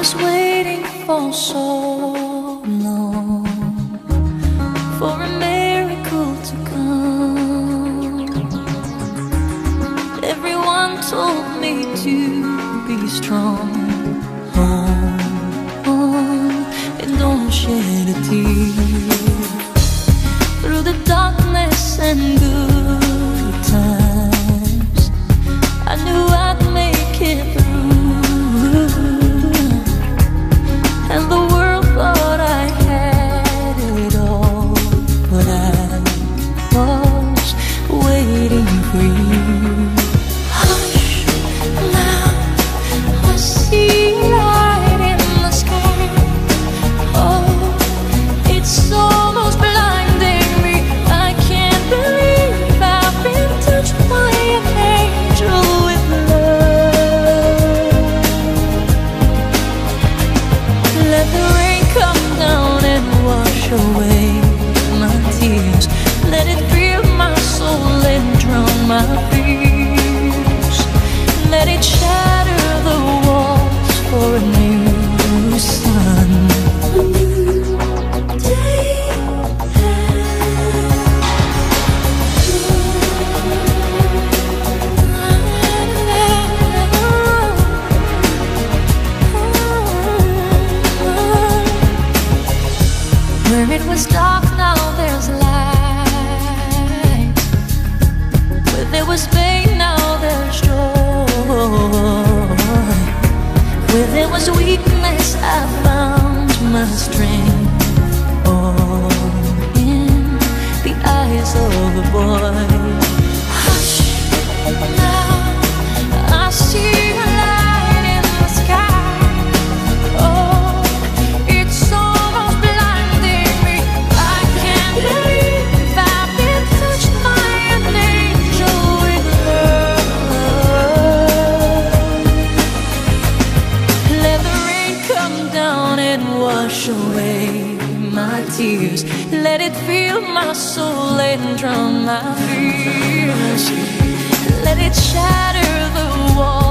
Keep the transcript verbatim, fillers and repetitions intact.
was waiting for so long for a miracle to come. Everyone told me to be strong. Hold on and don't shed a tear. Through the darkness and good times, I knew I'd make it through. And the world thought I had it all, but I was waiting for you. Hush, now I see light in the sky. Oh, it's almost blinding me. I can't believe I've been touched by an angel with love. Let the rain come down and wash away my tears. Let it fill my soul and drown my fears. Let it shatter the walls for a new sun. A new day. Where it was dark, now there's light. Where there was pain, now there's joy. Where there was weakness, I found my strength. All in the eyes of a boy. Hush, now I see a light in the sky. Oh, it's almost blinding me. I can't believe I've been touched by an angel with love. Let the rain come down and wash away my tears. Let it fill my soul and drown my fears. Let it shatter the walls